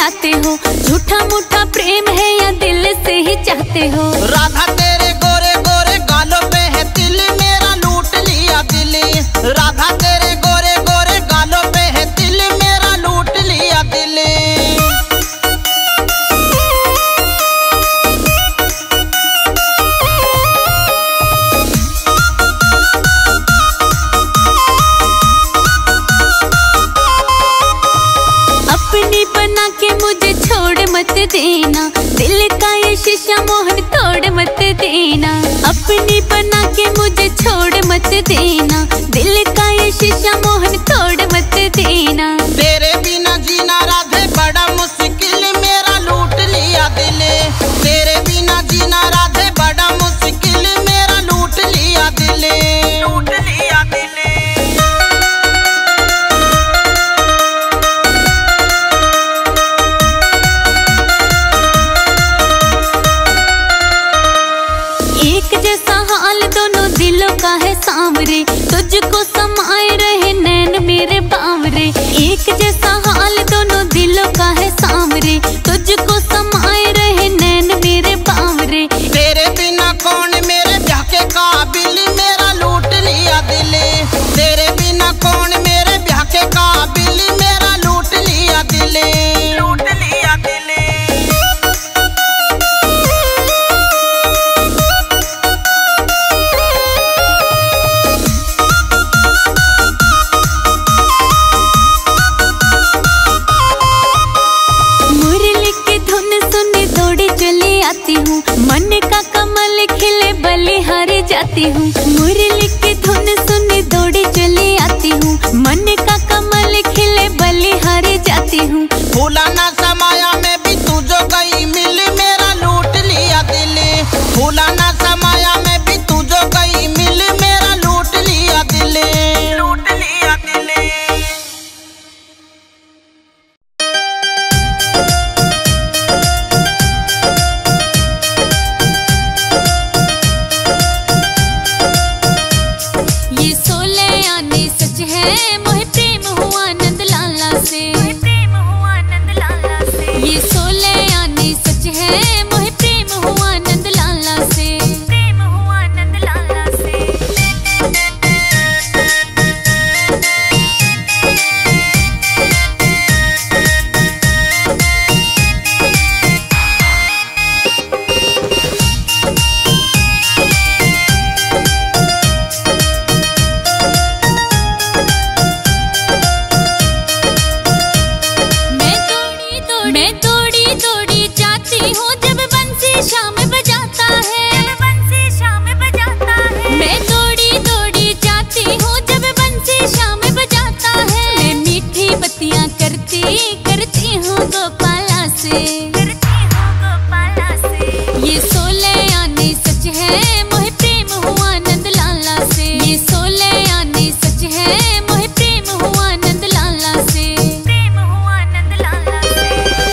आते हो, झूठा मूठा प्रेम है या दिल से ही चाहते हो। राधा तेरे गोरे गोरे गालों पे है तिल, मेरा लूट लिया दिल। राधा तेरे गोरे गोरे गालों पे है तिल, मेरा लूट लिया दिल। अपनी बना के मुझे छोड़ मत देना, दिल का ये शीशा मोहन तोड़ मत देना। अपनी बना के मुझे छोड़ मत देना, दिल का ये शीशा मोहन तोड़ मत देना। तेरे बिना जीना राधे बड़ा मुश्किल, मेरा लूट लिया दिल। तेरे बिना जीना राधे बड़ा मुश्किल, मेरा लूट लिया दिल। लूट लिया दिल। एक जैसा हाल दोनों दिलों का है सांवरे, तुझको समाये रहे नैन मेरे बावरे। एक जैसा हाल दोनों दिलों का है सांवरे, तुझको समाये रहे नैन मेरे बावरे। तेरे बिना कौन मेरे ब्याह के काबिल, मेरा लूट लिया दिल। तेरे बिना कौन मेरे ब्याह के काबिल, मेरा लूट लिया दिल। लूट लिया दिल। आती हूँ मन का कमल खिले बलिहारी जाती हूँ। मुरली की धुन सुनी दौड़ी चली आती हूँ, मन का कमल खिले बलिहारी जाती हूँ। फूला ना समाया में भी तू जो गई मिल, मेरा लूट लिया दिल। फूला ना समाया में भी तू जो गई मिल, मेरा लूट लिया दिल। लूट लिया दिल। मोहे प्रेम हुआ नंद लाला से, प्रेम हुआ नंद लाला से। ये 16 आने सच है, मोहे प्रेम हुआ नंद लाला से, प्रेम हुआ नंद लाला से। मैं दौड़ी दौड़ी जाती हूँ जब बंसी शाम बजाता है, जब बंसी शाम बजाता है। मैं दौड़ी दौड़ी जाती हूँ जब बंसी शाम बजाता है। मैं मीठी बत्तियाँ करती करती हूँ गोपाला से, करती हूँ गोपाला से। ये 16 आने सच है, मोहे प्रेम हुआ नंद लाला से। ये 16 आने सच है, मोहे प्रेम हुआ नंद लाला से, प्रेम हुआ नंद लाला से।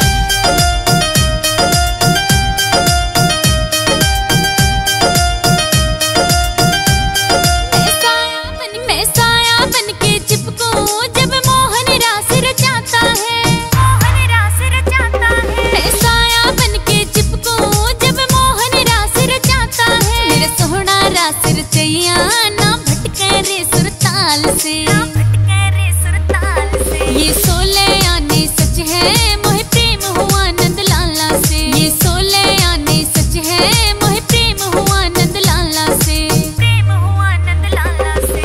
मैं साया बन के चिपकूं जब मोहन रास रचाता है, मोहन रास रचाता है। मैं साया बन के चिपकूं जब मोहन रास रचाता है। मेरा सोहना रास रचैया ना भटके रे सुरताल से, ना भटके रे सुरताल से। ये 16 आने सच है, मोहे प्रेम हुआ नंद लाला से। ये 16 आने सच है, मोहे प्रेम हुआ नंद लाला से, प्रेम हुआ नंद लाला से।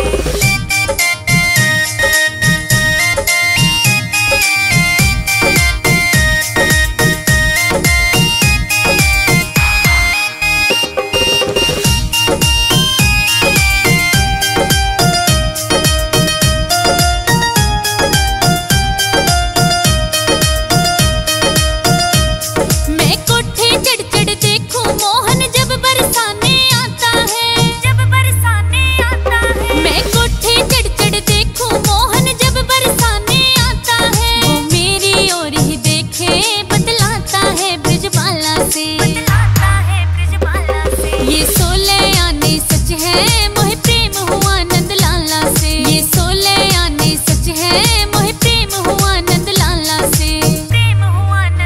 मोहे प्रेम हुआ नंद लाला से, प्रेम हुआ नंद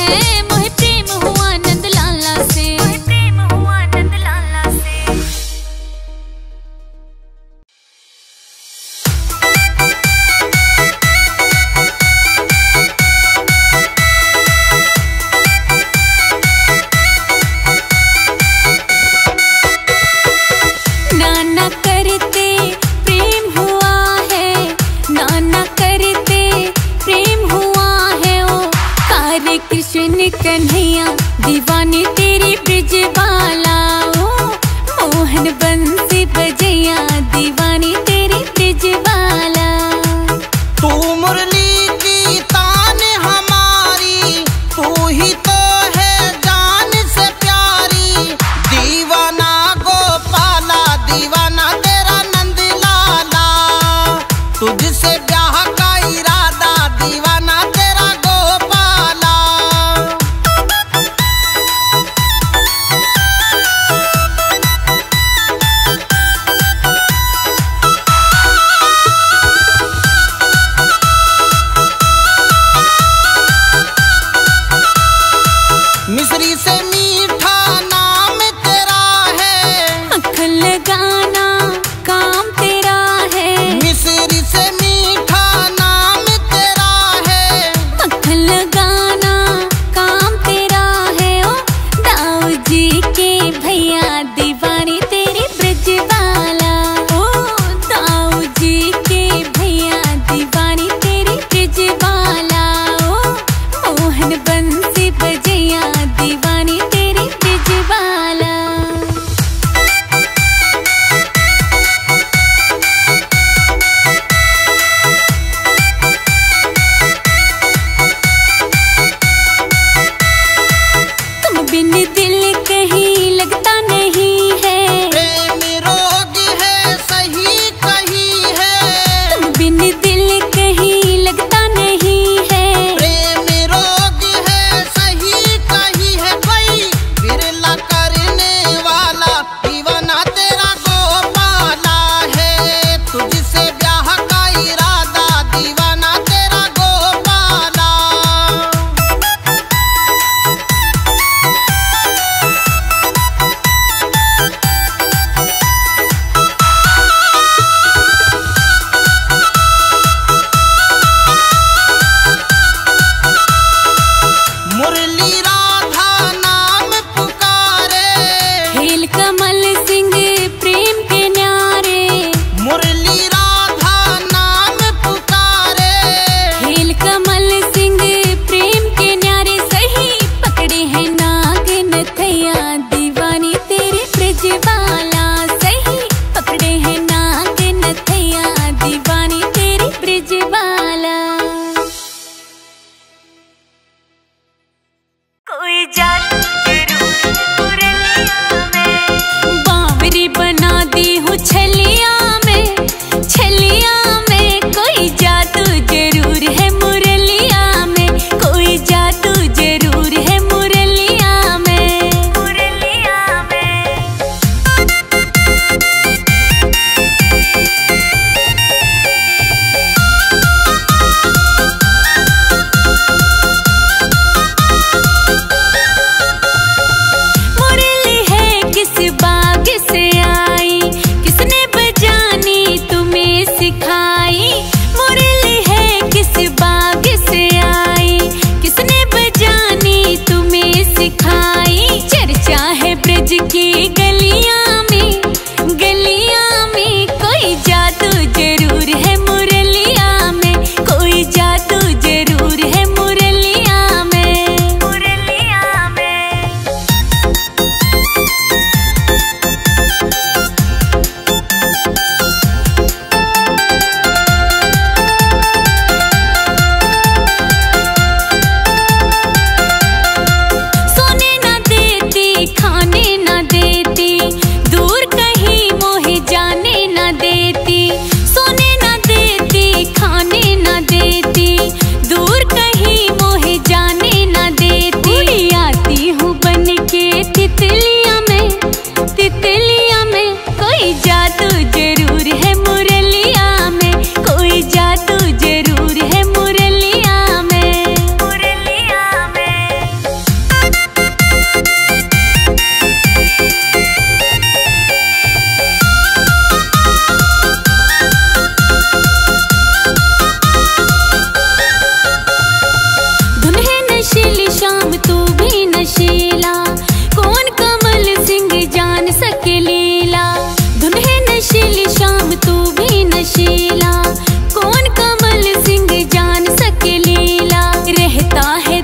है मोहे प्रेम हुआ नंद लाला से, मोहे प्रेम हुआ नंद लाला से। नाना करते प्रेम हुआ है, नाना करते प्रेम हुआ है। ओ कारे कृष्ण कन्हैया दीवानी तेरी ब्रिजबाला, ओ मोहन बंसी बजैया दीवानी तेरी ब्रिजबाला। तू मुरली की तान हमारी, तू ही तो है जान से प्यारी। दीवाना गोपाला दीवाना तेरा नंद लाला, तुझसे ब्याह का इरादा दीवाना तेरा गोपाला। मिस्री से मीठा नाम तेरा है, मक्खन लगाना काम तेरा है, मिस्री से मीठा नाम तेरा है। मक्खन लगाना काम तेरा है। ओ दाऊ जी के भैया दीवानी तेरी ब्रिजबाला, ओ दाऊ जी के भैया दीवानी तेरी ब्रिजबाला। ओ मोहन बंसी बजैया दीवानी तेरी ब्रिजबाला। तुम बिन दिल कहीं लगता नहीं है, प्रेम रोग है सही कही है, तुम बिन दिल कहीं लगता नहीं है। प्रेम रोग है सही कही है। कोई बिरला करने वाला दीवाना तेरा गोपाला है, तुझसे ब्याह का इरादा दीवाना तेरा गोपाला। मुरली राधा नाम पुकारे, खेल कमल सिंह प्रेम के न्यारे, मुरली राधा नाम पुकारे। खेल कमल सिंह प्रेम के न्यारे। सही पकड़े हैं नाग नथैया दीवानी तेरी ब्रिजबाला, सही पकड़े हैं नाग नथैया दीवानी तेरी ब्रिजबाला। कोई जादू जरूर मुरलिया में, बावरी बना दी हूँ छलिया में, छलिया में कोई जादू जरूर है मुरलिया में, कोई जादू जरूर है मुरलिया में, मुरलिया में।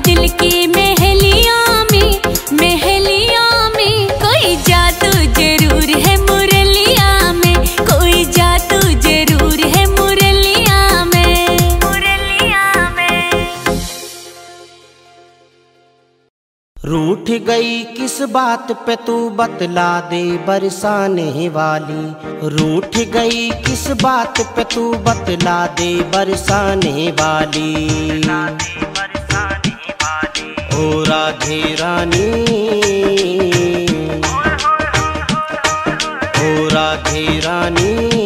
दिल की महलिया में कोई जादू जरूर है मुरलिया में, कोई जादू जरूर है मुरलिया में। रूठ गई किस बात पे तू बतला दे बरसाने वाली, रूठ गई किस बात पे तू बतला दे बरसाने वाली। ओ राधे रानी, ओ राधे रानी,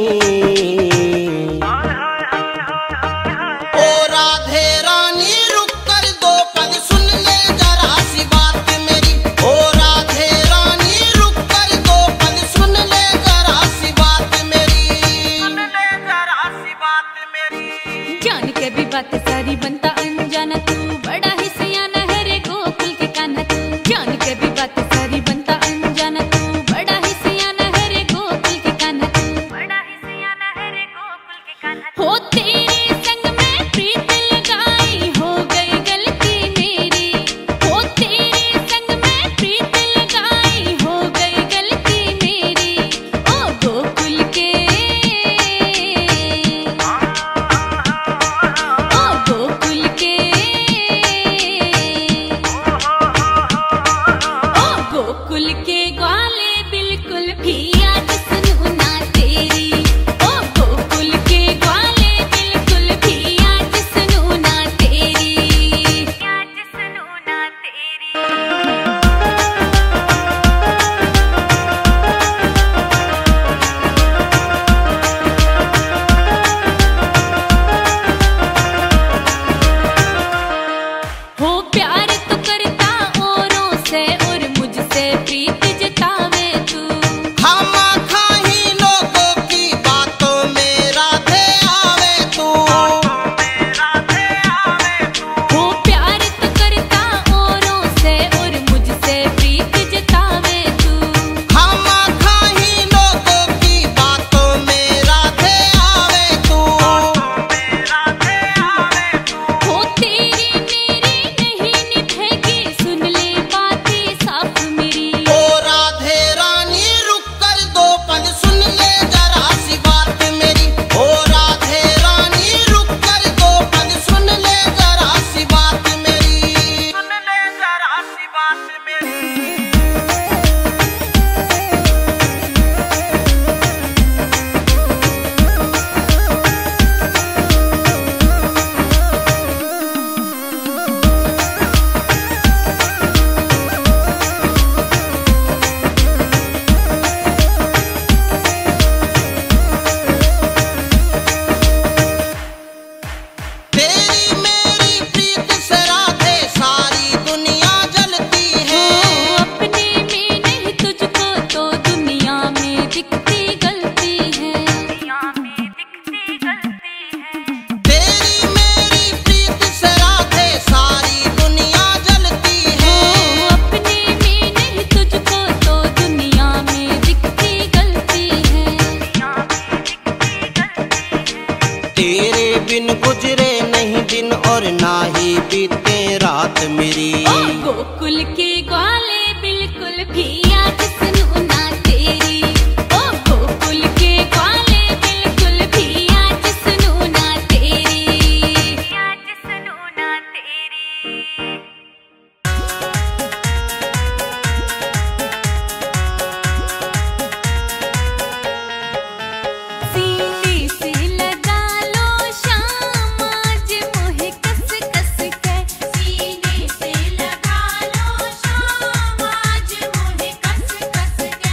ओ राधे रानी रुक कर दो पल सुन ले जरा सी बात मेरी। ओ राधे रानी रुक कर दो पल सुन ले जरा सी बात मेरी। जान के भी बात सारी बनता अनजाना, तू बड़ा ही सियाना है रे गोकुल के कान्हा तू। जान के भी बात सारी बनता अनजाना, तू बड़ा ही सियाना है रे गोकुल के कान्हा तू। हो तेरे संग में प्रीत लगाई हो गई गलती मेरी, हो तेरे संग में प्रीत लगाई हो गई गलती मेरी। ओ गोकुल के, ओ गोकुल के, ओ गोकुल के ग्वाले बिल्कुल भी आज सुनू ना तेरी। ओ गोकुल के ग्वाले बिल्कुल भी आज सुनू ना तेरी। हो प्यार तो करता औरों से और मुझसे प्रीत जतावे तू। हम खाही लोगों की बातों में राधे आवे तू। हो प्यार तो करता औरों से और मुझसे प्रीत जतावे तू। हम खाही लोगों की बातों में राधे आवे तू। हो तेरी मेरी नहीं निभेगी सुन ले बातें साफ मेरी। ओ राधे रानी रुक कर दो पल सुन ले जरा सी बात मेरी। ओ राधे रानी रुक कर दो पल सुन ले जरा सी बात मेरी। तेरी मेरी प्रीत से राधे सारी दुनिया जलती है। अपने में नहीं तुझको तो दुनिया में दिखती गलती है। तेरी मेरी प्रीत से राधे सारी दुनिया जलती है। अपने में नहीं तुझको तो दुनिया में दिखती गलती है। तेरे बिन गुजरे नहीं दिन और ना ही बीते रात मेरी। ओ गोकुल के ग्वाले बिल्कुल भी आज सुनू ना तेरी। ओ गोकुल के ग्वाले बिल्कुल भी आज सुनू ना तेरी। सीने से लगा लो शाम आज मोहे कस कस के। सीने से लगा लो शाम आज मोहे कस कस के।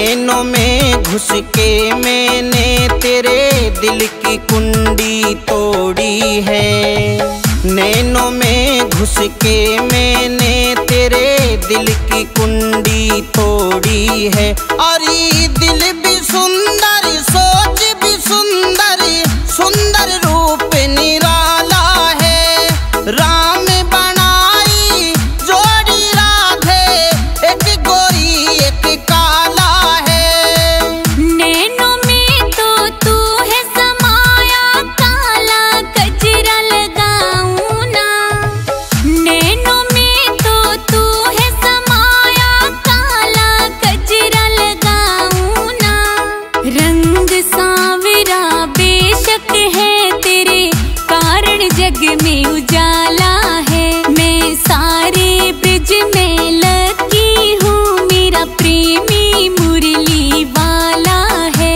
नैनों में घुस के मैंने तेरे दिल की कुंडी तोड़ी है। नैनों में घुस के मैंने तेरे दिल की कुंडी तोड़ी है। और ये दिल भी सुंदर, सोच भी सुंदर, सुंदर रूप निराला है। राम बनाई जोड़ी राधे, एक गोरी एक काला है। नैनों में तो तू है समाया, काला गजरा लगाऊं ना। नैनों में तो तू है समाया, काला गजरा लगाऊं ना। रंग सांवरा बेशक है तेरे कारण जग में उजाला है। मैं सारे ब्रिज में लगी हूँ, मेरा प्रेमी मुरली वाला है।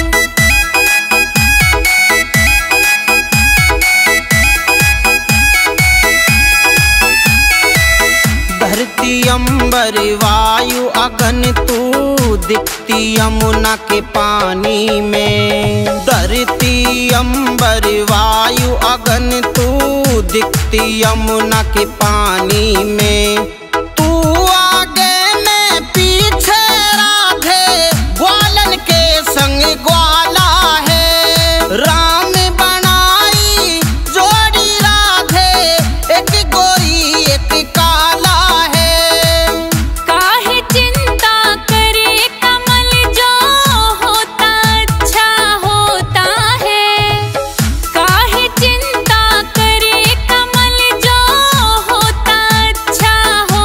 धरती अंबर वायु अगन तू दिखती यमुना के पानी में। धरती अंबर वायु अगन तू दिखती यमुना के पानी में। तू आगे मैं पीछे राधे, ग्वालन के संग ग्वाला है। राम बनाई जोड़ी राधे, एक गोरी एक काला है। काहे चिंता करे कमल, जो होता अच्छा होता है। काहे चिंता करे कमल, जो होता अच्छा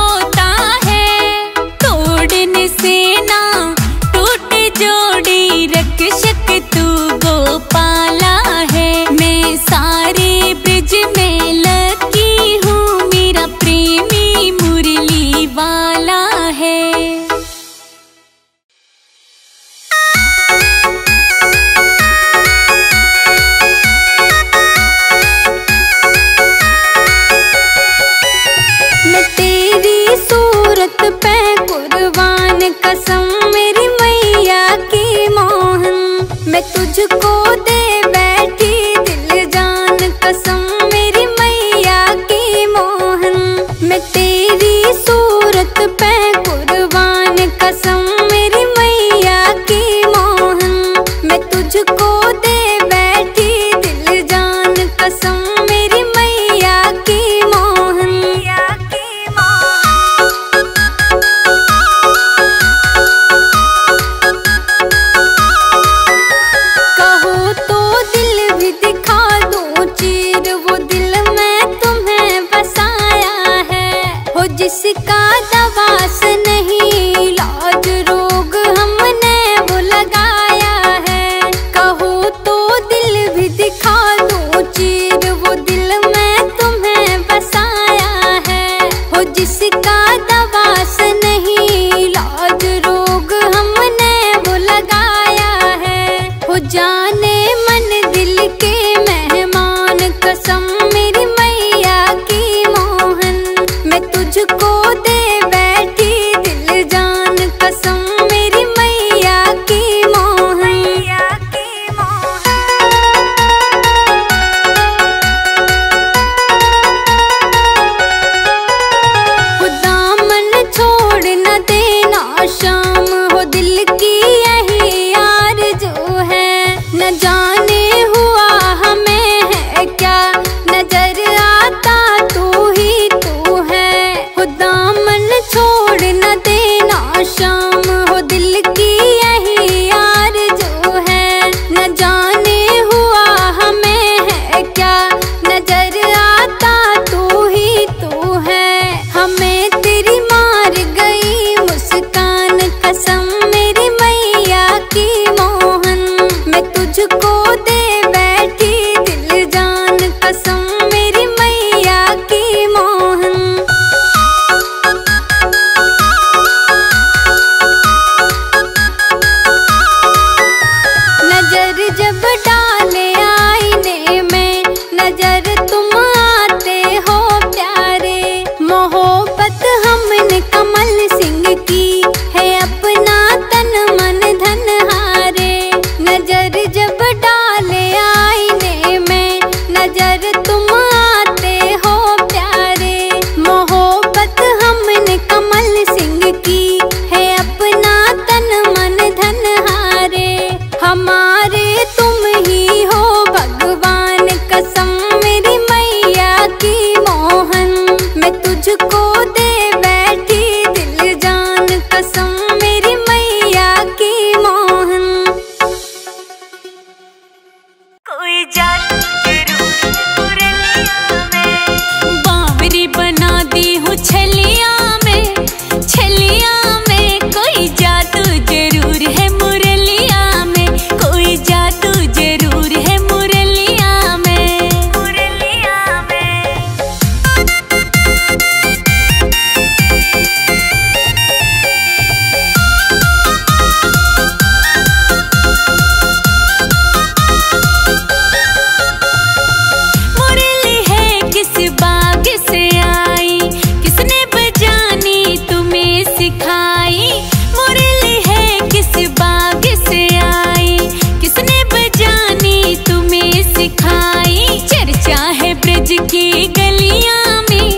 सिखाई, मुरली है किस बाग से आई, किसने बजानी तुम्हें सिखाई। चर्चा है ब्रज की गलियां में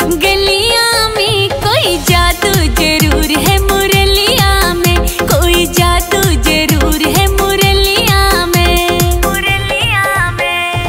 कोई जादू जरूर है मुरलिया में, कोई जादू जरूर है मुरलिया में, मुरलिया में।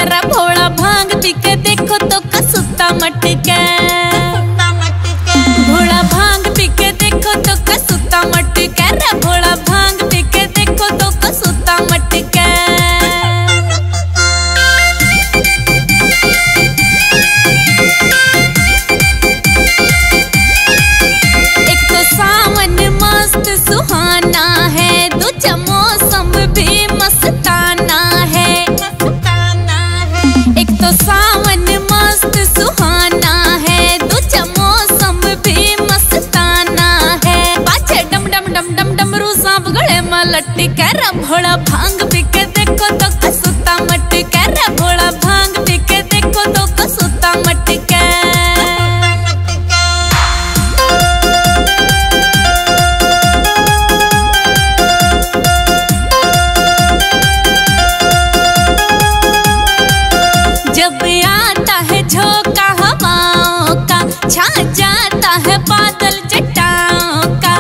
कर भोला भांग पी के देखो तो कसुता मटके। भोला भांग पी के देखो तो कसुता मटके रे भोला भांग पी के देखो तो कसुता मटके। एक तो सावन मस्त सुहाना है, दूजा मौसम भी मस्ताना है। एक तो सावन मस्त सुहाना है, दूजा मौसम भी मस्ताना है। पाछे डम डम डम डम डमरू सांप गले में लटके रे भोला भांग पी के देखो तो कसुता मटके रे भोला भांग पी के देखो तो कसुता मटके। जब आता है झोंका हवाओं का, छा जाता है बादल चट्टानों का।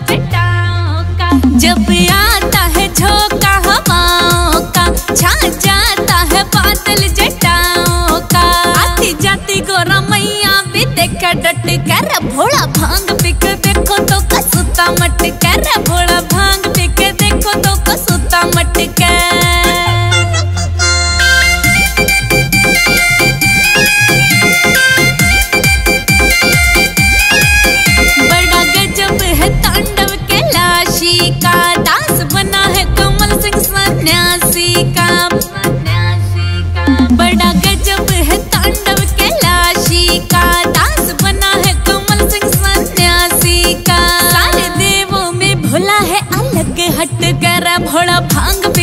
जब आता है झोंका हवाओं का, छा जाता है बादल चट्टानों का। आती जाती गोरा मैया भी देखा डट कर भोला भांग पी के देखो तो कसुता मटके रे भोला भांग पी के देखो तो कसुता मटके। बड़ा गजब है तांडव कैलाशी का, दास बना है कमल सिंह सन्यासी का। बड़ा गजब है तांडव कैलाशी का, दास बना है कमल सिंह सन्यासी का। सारे देवों में भोला है अलग हट कर भोला भांग